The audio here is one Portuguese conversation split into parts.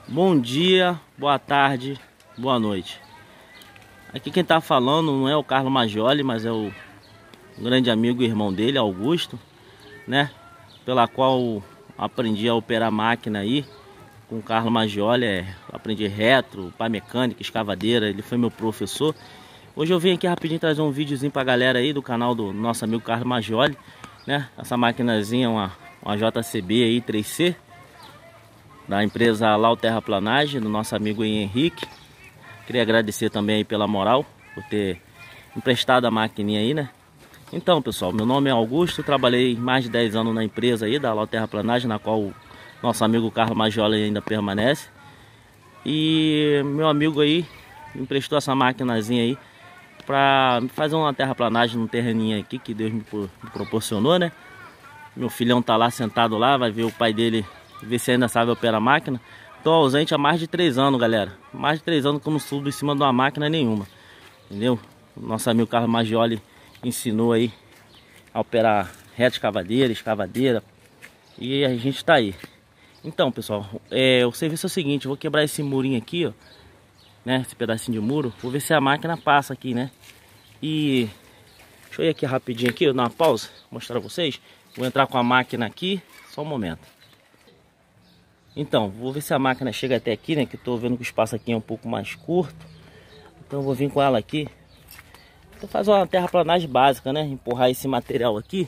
Bom dia, boa tarde, boa noite. Aqui quem tá falando não é o Carlos Majoli, mas é o grande amigo e irmão dele, Augusto, né? Pela qual aprendi a operar a máquina aí com o Carlos Majoli. Aprendi retro, pá mecânica, escavadeira, ele foi meu professor. Hoje eu vim aqui rapidinho trazer um videozinho pra galera aí do canal do nosso amigo Carlos Majoli, né? Essa maquinazinha é uma JCB aí 3C, da empresa Lau Terraplanagem, do nosso amigo Henrique. Queria agradecer também aí pela moral, por ter emprestado a maquininha aí, né? Então, pessoal, meu nome é Augusto, trabalhei mais de 10 anos na empresa aí, da Lau Terraplanagem, na qual o nosso amigo Carlos Majoli ainda permanece. E meu amigo aí emprestou essa maquinazinha aí para fazer uma terraplanagem no terreninho aqui que Deus me proporcionou, né? Meu filhão tá lá sentado lá, vai ver o pai dele, ver se ainda sabe operar a máquina. Tô ausente há mais de 3 anos, galera. Mais de 3 anos que eu não subo em cima de uma máquina nenhuma. Entendeu? O nosso amigo Carlos Majoli ensinou aí a operar reta escavadeira. E a gente tá aí. Então, pessoal, o serviço é o seguinte: eu vou quebrar esse murinho aqui, ó, né? Esse pedacinho de muro. Vou ver se a máquina passa aqui, né? E deixa eu ir aqui rapidinho aqui, eu dar uma pausa, mostrar pra vocês. Vou entrar com a máquina aqui, só um momento. Então, vou ver se a máquina chega até aqui, né? Que eu tô vendo que o espaço aqui é um pouco mais curto. Então eu vou vir com ela aqui. Vou fazer uma terraplanagem básica, né? Empurrar esse material aqui.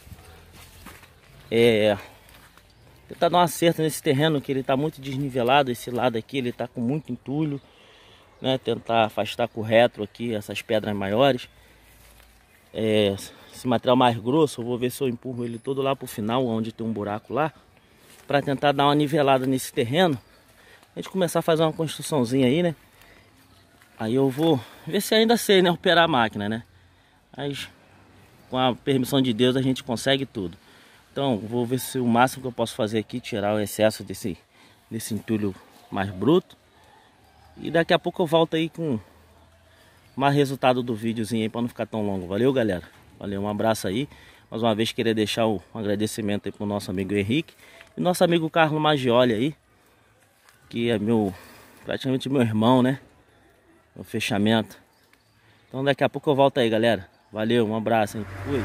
Tentar dar um acerto nesse terreno, que ele tá muito desnivelado. Esse lado aqui, ele tá com muito entulho, né? Tentar afastar com o retro aqui essas pedras maiores. Esse material mais grosso, eu vou ver se eu empurro ele todo lá pro final, onde tem um buraco lá, para tentar dar uma nivelada nesse terreno. A gente começar a fazer uma construçãozinha aí, né? Aí eu vou ver se ainda sei, né, operar a máquina, né? Mas com a permissão de Deus a gente consegue tudo. Então vou ver se o máximo que eu posso fazer aqui, tirar o excesso desse entulho mais bruto. E daqui a pouco eu volto aí com mais resultado do videozinho aí, para não ficar tão longo. Valeu, galera. Valeu, um abraço aí. Mais uma vez queria deixar um agradecimento aí pro nosso amigo Henrique e nosso amigo Carlos Majoli aí, que é praticamente meu irmão, né? O fechamento. Então daqui a pouco eu volto aí, galera. Valeu, um abraço, hein? Fui.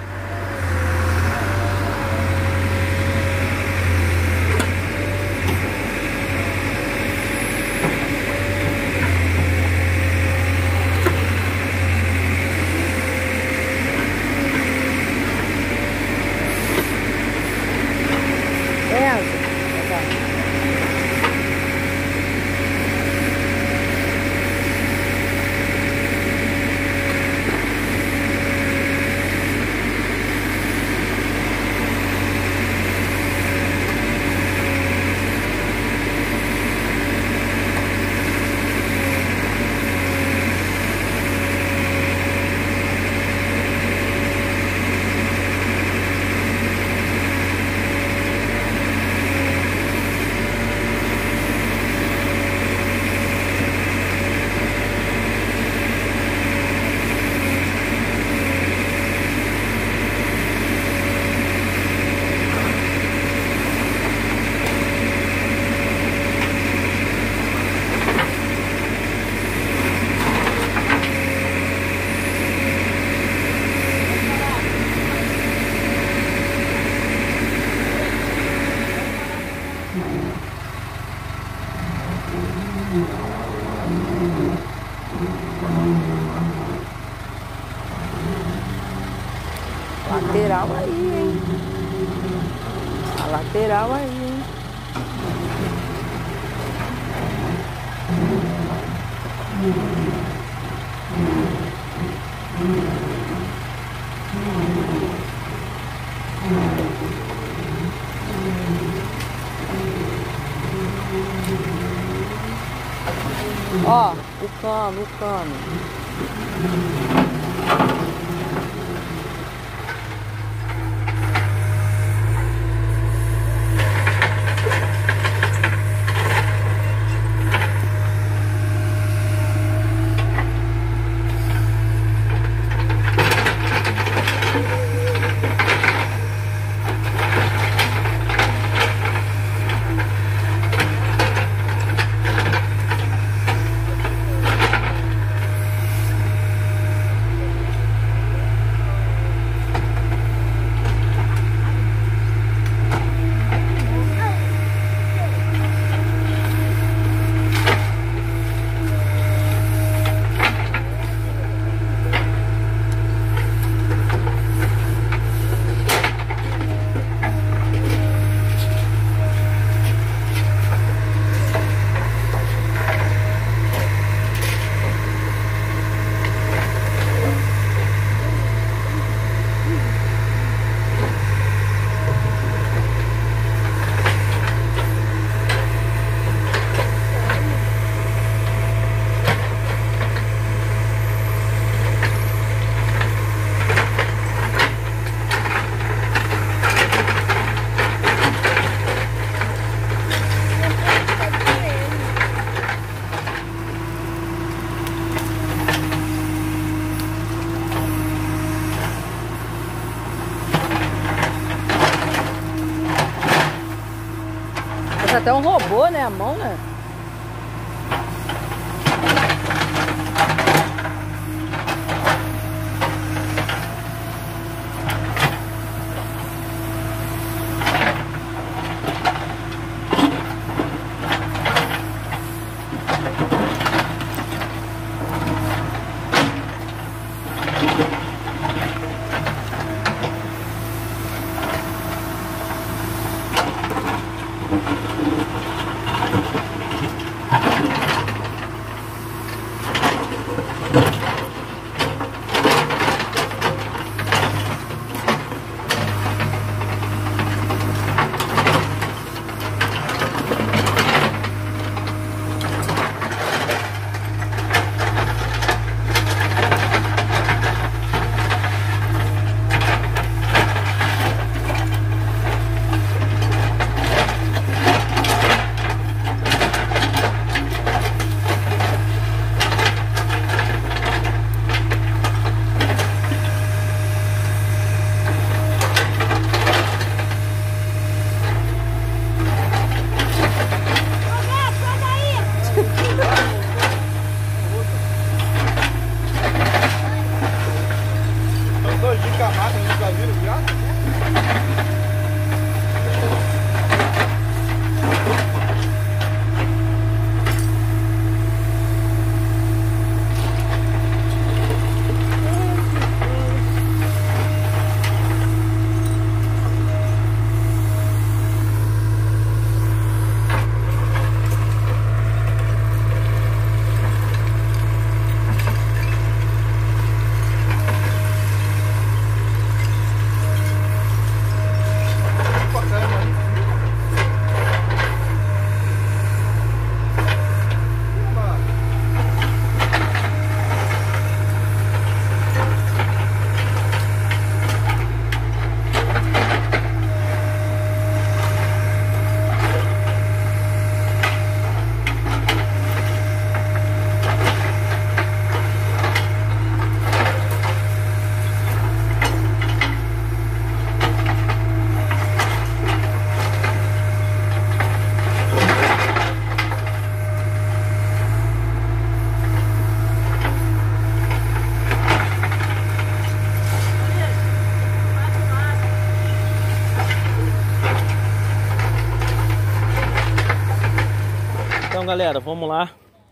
Lateral aí, hein? A lateral aí, hein? Ó, o cano. até um robô, né? A mão, né? Então, galera, vamos lá.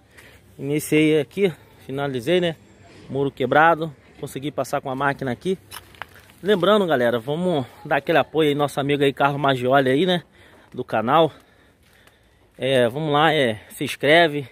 Iniciei aqui, finalizei, né? Muro quebrado, consegui passar com a máquina aqui. Lembrando, galera, vamos dar aquele apoio aí, nosso amigo aí, Carlos Maggioli aí, né? Do canal. Vamos lá, se inscreve.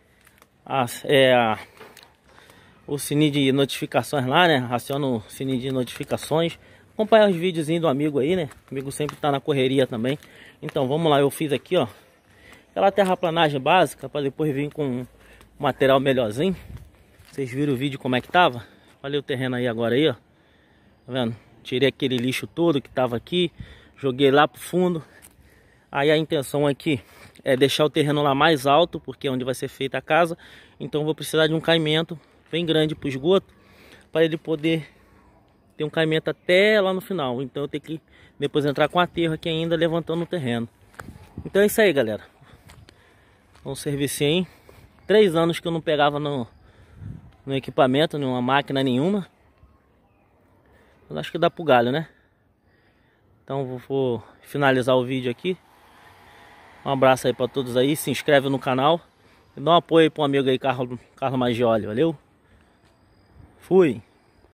O sininho de notificações lá, né? Aciona o sininho de notificações. Acompanha os videozinhos do amigo aí, né? O amigo sempre tá na correria também. Então, vamos lá, eu fiz aqui, ó. Aquela terraplanagem básica, para depois vir com um material melhorzinho. Vocês viram o vídeo como é que tava? Olha o terreno aí agora aí, ó. Tá vendo? Tirei aquele lixo todo que tava aqui, joguei lá pro fundo. Aí a intenção aqui é deixar o terreno lá mais alto, porque é onde vai ser feita a casa. Então eu vou precisar de um caimento bem grande pro esgoto, para ele poder ter um caimento até lá no final. Então eu tenho que depois entrar com aterro aqui ainda, levantando o terreno. Então é isso aí, galera. Um serviço aí. 3 anos que eu não pegava no equipamento, numa máquina nenhuma. Eu acho que dá pro galho, né? Então vou finalizar o vídeo aqui. Um abraço aí pra todos aí. Se inscreve no canal. E dá um apoio aí pro amigo aí, Carlos Maggioli. Valeu? Fui!